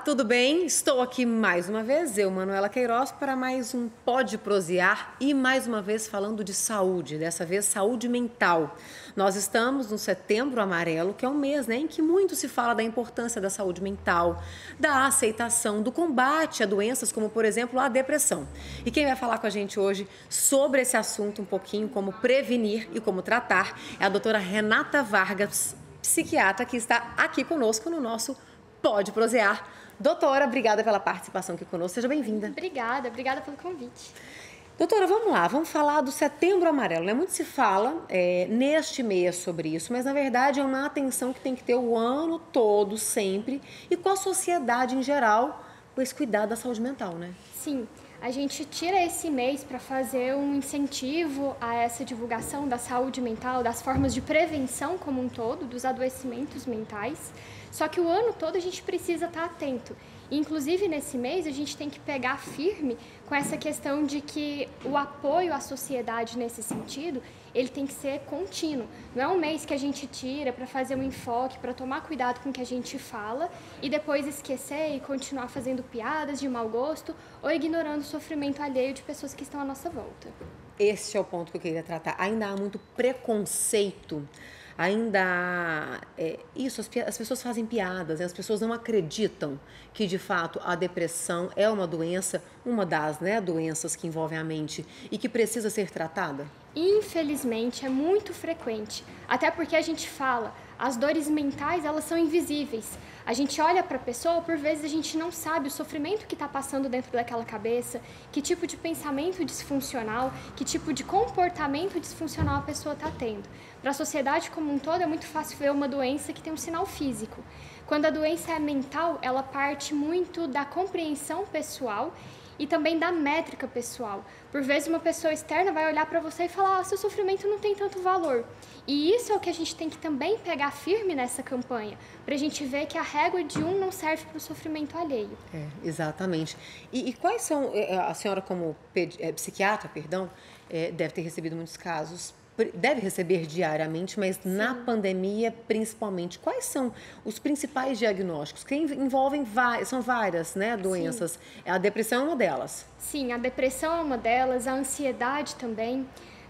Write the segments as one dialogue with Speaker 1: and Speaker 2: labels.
Speaker 1: tudo bem? Estou aqui mais uma vez, eu, Manuela Queiroz, para mais um Pode Prosear e mais uma vez falando de saúde, dessa vez saúde mental. Nós estamos no Setembro Amarelo, que é um mês, né, em que muito se fala da importância da saúde mental, da aceitação, do combate a doenças como, por exemplo, a depressão. E quem vai falar com a gente hoje sobre esse assunto um pouquinho, como prevenir e como tratar, é a doutora Renata Vargas, psiquiatra, que está aqui conosco no nosso Pode Prosear. Doutora, obrigada pela participação aqui conosco. Seja bem-vinda.
Speaker 2: Obrigada pelo convite.
Speaker 1: Doutora, vamos lá, vamos falar do Setembro Amarelo, né? Muito se fala neste mês sobre isso, mas na verdade é uma atenção que tem que ter o ano todo, sempre, e com a sociedade em geral, com esse cuidado da saúde mental, né?
Speaker 2: Sim, a gente tira esse mês para fazer um incentivo a essa divulgação da saúde mental, das formas de prevenção como um todo, dos adoecimentos mentais. Só que o ano todo a gente precisa estar atento. Inclusive, nesse mês, a gente tem que pegar firme com essa questão de que o apoio à sociedade nesse sentido, ele tem que ser contínuo. Não é um mês que a gente tira para fazer um enfoque, para tomar cuidado com o que a gente fala e depois esquecer e continuar fazendo piadas de mau gosto ou ignorando o sofrimento alheio de pessoas que estão à nossa volta.
Speaker 1: Esse é o ponto que eu queria tratar. Ainda há muito preconceito. Ainda há as pessoas fazem piadas, né? As pessoas não acreditam que, de fato, a depressão é uma doença, uma das doenças que envolvem a mente e que precisa ser tratada?
Speaker 2: Infelizmente, é muito frequente, até porque a gente fala, as dores mentais, elas são invisíveis. A gente olha para a pessoa, por vezes a gente não sabe o sofrimento que está passando dentro daquela cabeça, que tipo de pensamento disfuncional, que tipo de comportamento disfuncional a pessoa está tendo. Para a sociedade como um todo, é muito fácil ver uma doença que tem um sinal físico. Quando a doença é mental, ela parte muito da compreensão pessoal e também da métrica pessoal. Por vezes uma pessoa externa vai olhar para você e falar, seu sofrimento não tem tanto valor. E isso é o que a gente tem que também pegar firme nessa campanha, para a gente ver que a régua de um não serve para o sofrimento alheio.
Speaker 1: Exatamente. E quais são, a senhora como psiquiatra, deve ter recebido muitos casos, deve receber diariamente, mas sim, na pandemia principalmente, quais são os principais diagnósticos? Que envolvem são várias, né, doenças. Sim. A depressão é uma delas.
Speaker 2: Sim, a depressão é uma delas, a ansiedade também.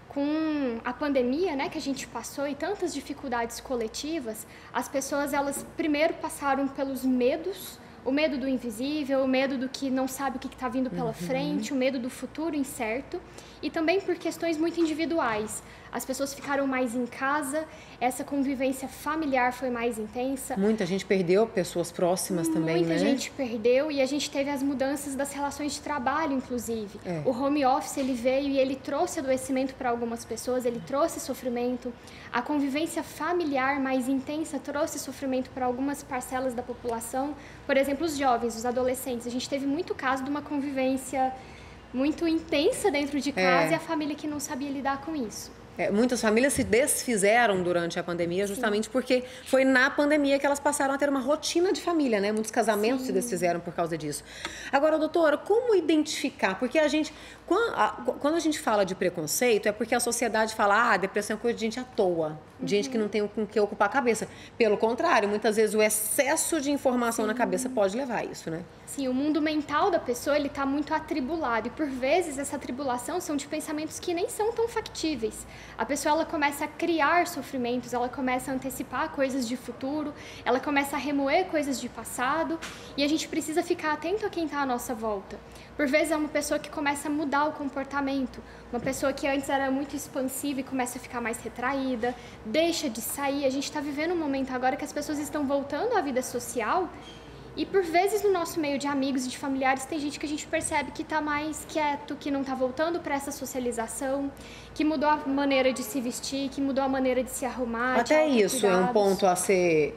Speaker 2: Com a pandemia, né, que a gente passou e tantas dificuldades coletivas, as pessoas, elas primeiro passaram pelos medos, o medo do invisível, o medo do que não sabe o que está vindo pela frente, o medo do futuro incerto e também por questões muito individuais. As pessoas ficaram mais em casa, essa convivência familiar foi mais intensa.
Speaker 1: Muita gente perdeu pessoas próximas também, né?
Speaker 2: Muita gente perdeu e a gente teve as mudanças das relações de trabalho, inclusive. O home office, ele veio e ele trouxe adoecimento para algumas pessoas, ele trouxe sofrimento. A convivência familiar mais intensa trouxe sofrimento para algumas parcelas da população. Por exemplo, os jovens, os adolescentes. A gente teve muito caso de uma convivência muito intensa dentro de casa e a família que não sabia lidar com isso.
Speaker 1: Muitas famílias se desfizeram durante a pandemia justamente porque foi na pandemia que elas passaram a ter uma rotina de família, né? Muitos casamentos se desfizeram por causa disso. Agora, doutora, como identificar? Porque quando a gente fala de preconceito, é porque a sociedade fala, depressão é coisa de gente à toa, de gente que não tem com que ocupar a cabeça. Pelo contrário, muitas vezes o excesso de informação na cabeça pode levar a isso, né?
Speaker 2: Sim, o mundo mental da pessoa, ele está muito atribulado e por vezes essa atribulação são de pensamentos que nem são tão factíveis. A pessoa, ela começa a criar sofrimentos, ela começa a antecipar coisas de futuro, ela começa a remoer coisas de passado e a gente precisa ficar atento a quem está à nossa volta. Por vezes é uma pessoa que começa a mudar o comportamento, uma pessoa que antes era muito expansiva e começa a ficar mais retraída, deixa de sair. A gente está vivendo um momento agora que as pessoas estão voltando à vida social e por vezes no nosso meio de amigos e de familiares tem gente que a gente percebe que está mais quieto, que não está voltando para essa socialização, que mudou a maneira de se vestir, que mudou a maneira de se arrumar.
Speaker 1: Até isso é um ponto a ser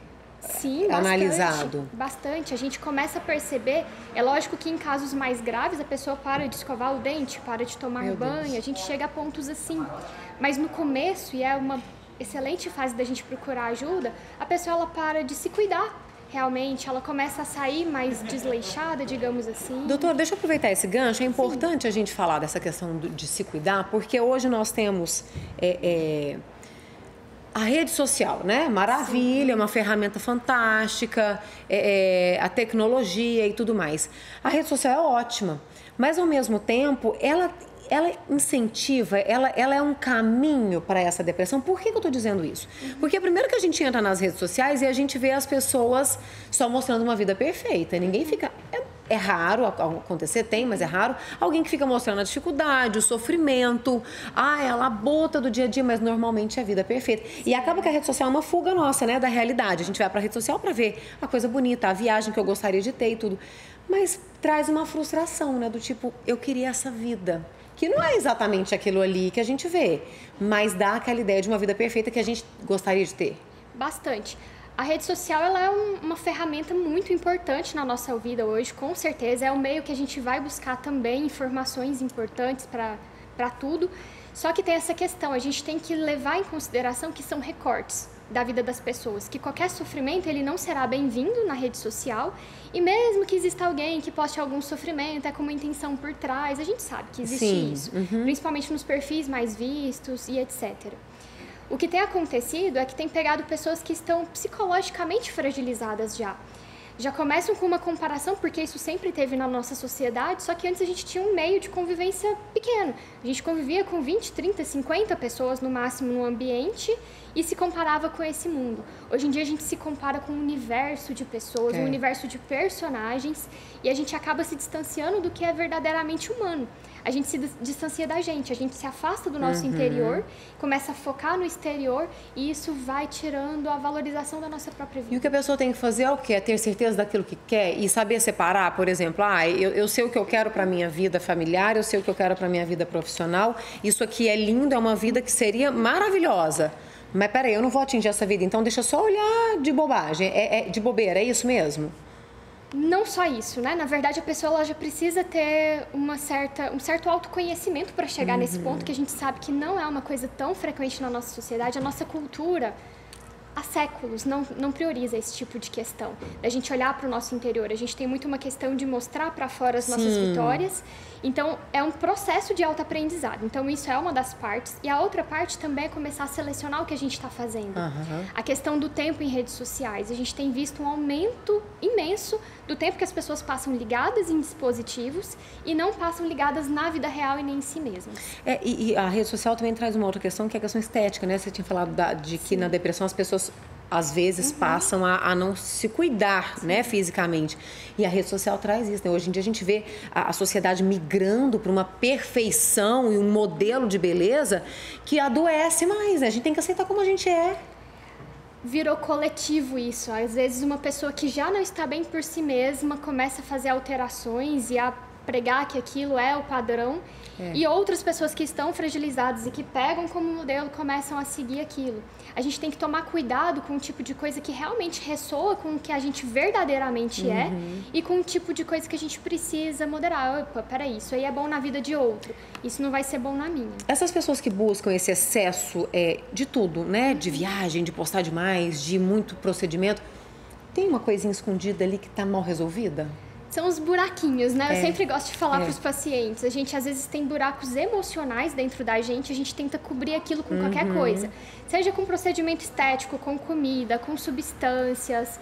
Speaker 1: analisado.
Speaker 2: Bastante. A gente começa a perceber, é lógico que em casos mais graves a pessoa para de escovar o dente, para de tomar banho, a gente chega a pontos assim. Mas no começo, e é uma excelente fase da gente procurar ajuda, a pessoa ela para de se cuidar. Realmente, ela começa a sair mais desleixada, digamos assim.
Speaker 1: Doutor, deixa eu aproveitar esse gancho. É importante a gente falar dessa questão de se cuidar, porque hoje nós temos A rede social, né? Maravilha, é uma ferramenta fantástica, a tecnologia e tudo mais. A rede social é ótima, mas ao mesmo tempo, ela incentiva, ela é um caminho para essa depressão. Por que eu estou dizendo isso? Porque primeiro que a gente entra nas redes sociais e a gente vê as pessoas só mostrando uma vida perfeita. Ninguém fica... É raro acontecer, tem, mas é raro. Alguém que fica mostrando a dificuldade, o sofrimento, a labuta do dia a dia, mas normalmente é a vida perfeita. E acaba que a rede social é uma fuga nossa, né, da realidade. A gente vai para a rede social para ver a coisa bonita, a viagem que eu gostaria de ter e tudo. Mas traz uma frustração, né, do tipo, eu queria essa vida. Que não é exatamente aquilo ali que a gente vê, mas dá aquela ideia de uma vida perfeita que a gente gostaria de ter.
Speaker 2: Bastante. A rede social ela é uma ferramenta muito importante na nossa vida hoje, com certeza. É um meio que a gente vai buscar também informações importantes para tudo. Só que tem essa questão, a gente tem que levar em consideração que são recortes da vida das pessoas, que qualquer sofrimento ele não será bem-vindo na rede social, e mesmo que exista alguém que poste algum sofrimento, é com uma intenção por trás, a gente sabe que existe
Speaker 1: Sim.
Speaker 2: isso, principalmente nos perfis mais vistos e etc. O que tem acontecido é que tem pegado pessoas que estão psicologicamente fragilizadas já. Já começam com uma comparação, porque isso sempre teve na nossa sociedade, só que antes a gente tinha um meio de convivência pequeno. A gente convivia com 20, 30, 50 pessoas no máximo no ambiente e se comparava com esse mundo. Hoje em dia a gente se compara com um universo de pessoas, um universo de personagens, e a gente acaba se distanciando do que é verdadeiramente humano. A gente se distancia da gente, a gente se afasta do nosso interior, começa a focar no exterior e isso vai tirando a valorização da nossa própria vida.
Speaker 1: E o que a pessoa tem que fazer é o quê? É ter certeza daquilo que quer e saber separar, por exemplo, eu sei o que eu quero para a minha vida familiar, eu sei o que eu quero para a minha vida profissional, isso aqui é lindo, é uma vida que seria maravilhosa. Mas peraí, eu não vou atingir essa vida, então deixa eu só olhar de bobagem, de bobeira, é isso mesmo?
Speaker 2: Não só isso, né? Na verdade, a pessoa ela já precisa ter um certo autoconhecimento para chegar nesse ponto, que a gente sabe que não é uma coisa tão frequente na nossa sociedade. A nossa cultura, há séculos, não prioriza esse tipo de questão. A gente olhar para o nosso interior. A gente tem muito uma questão de mostrar para fora as nossas vitórias. Então, é um processo de autoaprendizado. Então, isso é uma das partes. E a outra parte também é começar a selecionar o que a gente está fazendo. A questão do tempo em redes sociais. A gente tem visto um aumento imenso do tempo que as pessoas passam ligadas em dispositivos e não passam ligadas na vida real e nem em si mesmas.
Speaker 1: E a rede social também traz uma outra questão, que é a questão estética, né? Você tinha falado de que na depressão as pessoas às vezes passam a não se cuidar, né, fisicamente. E a rede social traz isso, né? Hoje em dia a gente vê a sociedade migrando para uma perfeição e um modelo de beleza que adoece mais, né? A gente tem que aceitar como a gente é.
Speaker 2: Virou coletivo isso. Às vezes uma pessoa que já não está bem por si mesma começa a fazer alterações e a pregar que aquilo é o padrão. E outras pessoas que estão fragilizadas e que pegam como modelo começam a seguir aquilo. A gente tem que tomar cuidado com o tipo de coisa que realmente ressoa com o que a gente verdadeiramente é e com o tipo de coisa que a gente precisa moderar. Opa, peraí, isso aí é bom na vida de outro, isso não vai ser bom na minha.
Speaker 1: Essas pessoas que buscam esse excesso de tudo, né? De viagem, de postar demais, de muito procedimento, tem uma coisinha escondida ali que está mal resolvida?
Speaker 2: São os buraquinhos, né? Eu sempre gosto de falar para os pacientes. A gente, às vezes, tem buracos emocionais dentro da gente. A gente tenta cobrir aquilo com qualquer coisa. Seja com procedimento estético, com comida, com substâncias,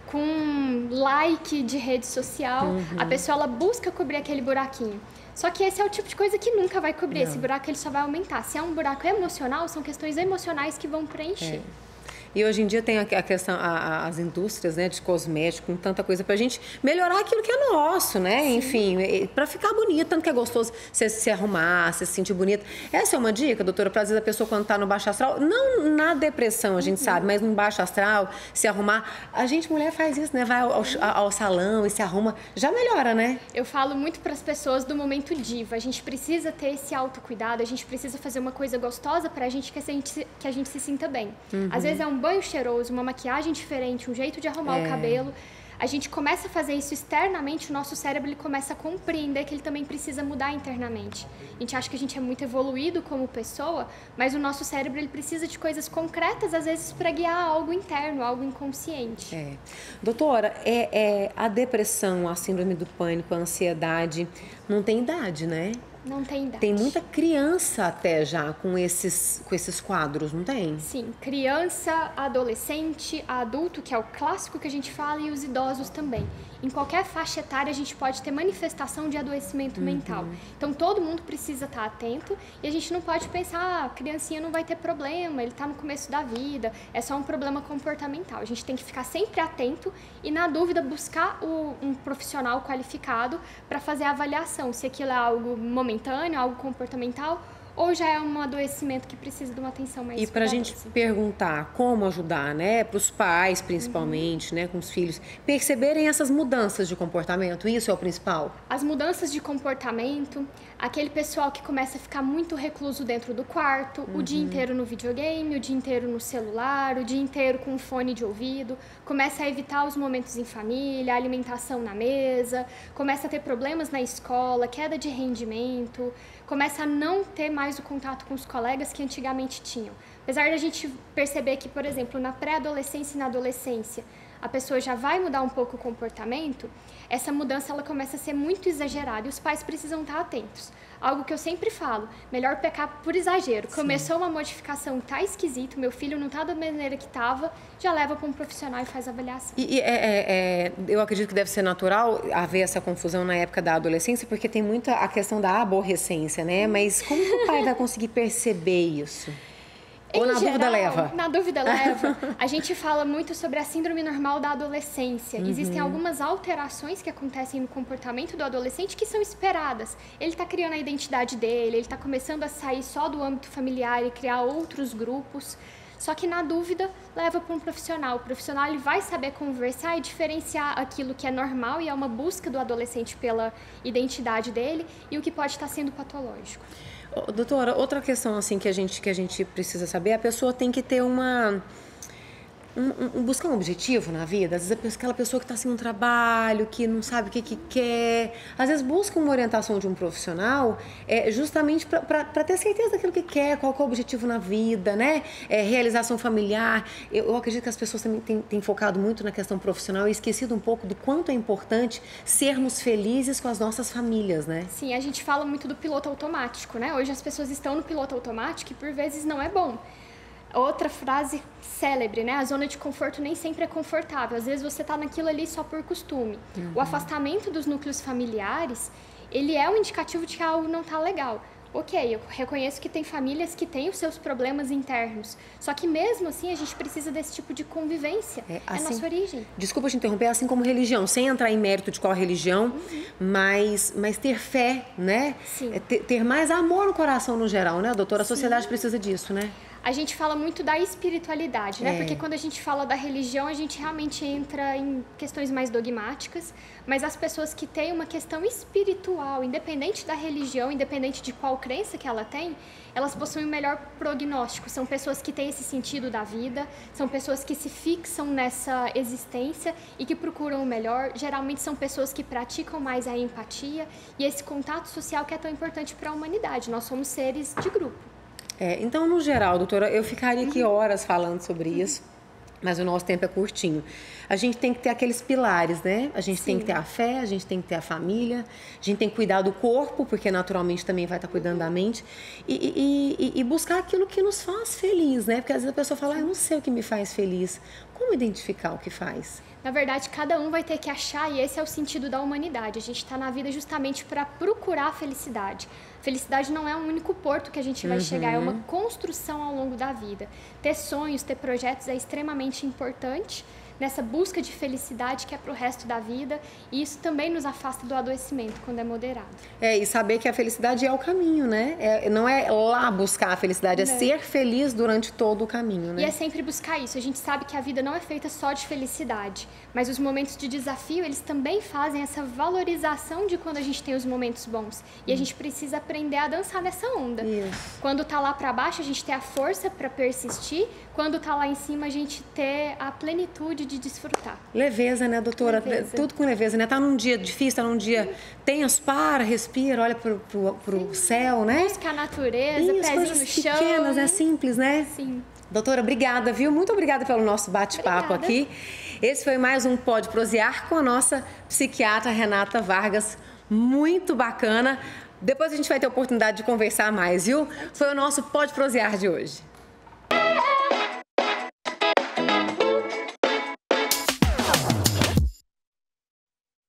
Speaker 2: com like de rede social. A pessoa, ela busca cobrir aquele buraquinho. Só que esse é o tipo de coisa que nunca vai cobrir. Esse buraco, ele só vai aumentar. Se é um buraco emocional, são questões emocionais que vão preencher.
Speaker 1: E hoje em dia tem a questão, as indústrias, né, de cosmético, com tanta coisa pra gente melhorar aquilo que é nosso, né? Sim. Enfim, pra ficar bonita, tanto que é gostoso você se arrumar, você se sentir bonita. Essa é uma dica, doutora, pra às vezes a pessoa quando tá no baixo astral, não na depressão, a gente sabe, mas no baixo astral, se arrumar. A gente, mulher, faz isso, né? Vai ao salão e se arruma, já melhora, né?
Speaker 2: Eu falo muito pras pessoas do momento diva. A gente precisa ter esse autocuidado, a gente precisa fazer uma coisa gostosa pra gente que a gente se sinta bem. Às vezes é um banho cheiroso, uma maquiagem diferente, um jeito de arrumar o cabelo. A gente começa a fazer isso externamente, o nosso cérebro ele começa a compreender que ele também precisa mudar internamente. A gente acha que a gente é muito evoluído como pessoa, mas o nosso cérebro ele precisa de coisas concretas, às vezes, para guiar algo interno, algo inconsciente.
Speaker 1: Doutora, a depressão, a síndrome do pânico, a ansiedade, não tem idade, né?
Speaker 2: Não tem idade.
Speaker 1: Tem muita criança até já com esses quadros, não tem?
Speaker 2: Sim, criança, adolescente, adulto, que é o clássico que a gente fala, e os idosos também. Em qualquer faixa etária, a gente pode ter manifestação de adoecimento mental. Então, todo mundo precisa estar atento e a gente não pode pensar, a criancinha não vai ter problema, ele está no começo da vida, é só um problema comportamental. A gente tem que ficar sempre atento e, na dúvida, buscar um profissional qualificado para fazer a avaliação, se aquilo é algo momentâneo, algo comportamental, ou já é um adoecimento que precisa de uma atenção mais
Speaker 1: E para a gente perguntar como ajudar, né, para os pais principalmente, né, com os filhos, perceberem essas mudanças de comportamento, isso é o principal?
Speaker 2: As mudanças de comportamento, aquele pessoal que começa a ficar muito recluso dentro do quarto, o dia inteiro no videogame, o dia inteiro no celular, o dia inteiro com fone de ouvido, começa a evitar os momentos em família, a alimentação na mesa, começa a ter problemas na escola, queda de rendimento, começa a não ter mais o contato com os colegas que antigamente tinham. Apesar da gente perceber que, por exemplo, na pré-adolescência e na adolescência, a pessoa já vai mudar um pouco o comportamento, essa mudança ela começa a ser muito exagerada e os pais precisam estar atentos. Algo que eu sempre falo, melhor pecar por exagero. Sim. Começou uma modificação, tá esquisito, meu filho não tá da maneira que tava, já leva para um profissional e faz a avaliação.
Speaker 1: Eu acredito que deve ser natural haver essa confusão na época da adolescência, porque tem muita a questão da aborrecência, né? Mas como que o pai vai conseguir perceber isso? Ou na dúvida leva?
Speaker 2: Na dúvida leva. A gente fala muito sobre a síndrome normal da adolescência. Existem algumas alterações que acontecem no comportamento do adolescente que são esperadas. Ele está criando a identidade dele, ele está começando a sair só do âmbito familiar e criar outros grupos. Só que na dúvida, leva para um profissional. O profissional ele vai saber conversar e diferenciar aquilo que é normal e é uma busca do adolescente pela identidade dele e o que pode estar sendo patológico.
Speaker 1: Doutora, outra questão assim que a gente precisa saber, a pessoa tem que ter buscar um objetivo na vida. Às vezes aquela pessoa que está sem um trabalho, que não sabe o que quer, às vezes busca uma orientação de um profissional justamente para ter certeza daquilo que quer, qual que é o objetivo na vida, né? Realização familiar. Eu acredito que as pessoas também têm focado muito na questão profissional e esquecido um pouco do quanto é importante sermos felizes com as nossas famílias, né?
Speaker 2: Sim, a gente fala muito do piloto automático, né? Hoje as pessoas estão no piloto automático e por vezes não é bom. Outra frase célebre, né? A zona de conforto nem sempre é confortável. Às vezes você está naquilo ali só por costume. O afastamento dos núcleos familiares, ele é um indicativo de que algo não está legal. Ok, eu reconheço que tem famílias que têm os seus problemas internos. Só que mesmo assim a gente precisa desse tipo de convivência. É nossa origem.
Speaker 1: Desculpa te interromper, assim como religião, sem entrar em mérito de qual religião, mas ter fé, né?
Speaker 2: Sim.
Speaker 1: Ter mais amor no coração no geral, né, doutora? A sociedade precisa disso, né?
Speaker 2: A gente fala muito da espiritualidade, né? Porque quando a gente fala da religião, a gente realmente entra em questões mais dogmáticas, mas as pessoas que têm uma questão espiritual, independente da religião, independente de qual crença que ela tem, elas possuem o melhor prognóstico. São pessoas que têm esse sentido da vida, são pessoas que se fixam nessa existência e que procuram o melhor. Geralmente são pessoas que praticam mais a empatia e esse contato social que é tão importante para a humanidade. Nós somos seres de grupo.
Speaker 1: Então, no geral, doutora, eu ficaria aqui horas falando sobre isso, mas o nosso tempo é curtinho. A gente tem que ter aqueles pilares, né? A gente tem que ter a fé, a gente tem que ter a família, a gente tem que cuidar do corpo, porque naturalmente também vai estar cuidando da mente, e buscar aquilo que nos faz feliz, né? Porque às vezes a pessoa fala, eu não sei o que me faz feliz. Como identificar o que faz?
Speaker 2: Na verdade, cada um vai ter que achar, e esse é o sentido da humanidade. A gente está na vida justamente para procurar a felicidade. Felicidade não é um único porto que a gente vai chegar, é uma construção ao longo da vida. Ter sonhos, ter projetos é extremamente importante nessa busca de felicidade que é para o resto da vida, e isso também nos afasta do adoecimento quando é moderado.
Speaker 1: E saber que a felicidade é o caminho, né? Não é lá buscar a felicidade, é ser feliz durante todo o caminho, né?
Speaker 2: E é sempre buscar isso. A gente sabe que a vida não é feita só de felicidade, mas os momentos de desafio, eles também fazem essa valorização de quando a gente tem os momentos bons. E a gente precisa aprender a dançar nessa onda.
Speaker 1: Isso.
Speaker 2: Quando tá lá para baixo, a gente ter a força para persistir. Quando tá lá em cima, a gente ter a plenitude de desfrutar.
Speaker 1: Leveza, né, doutora?
Speaker 2: Leveza.
Speaker 1: Tudo com leveza, né? Tá num dia difícil, tá num dia tenso, respira, olha pro céu, né?
Speaker 2: Busca a natureza, pezinho no chão.
Speaker 1: Pequenas, é simples, né?
Speaker 2: Sim.
Speaker 1: Doutora, obrigada, viu? Muito obrigada pelo nosso bate-papo aqui. Esse foi mais um Pode Prosear com a nossa psiquiatra Renata Vargas. Muito bacana. Depois a gente vai ter a oportunidade de conversar mais, viu? Foi o nosso Pode Prosear de hoje.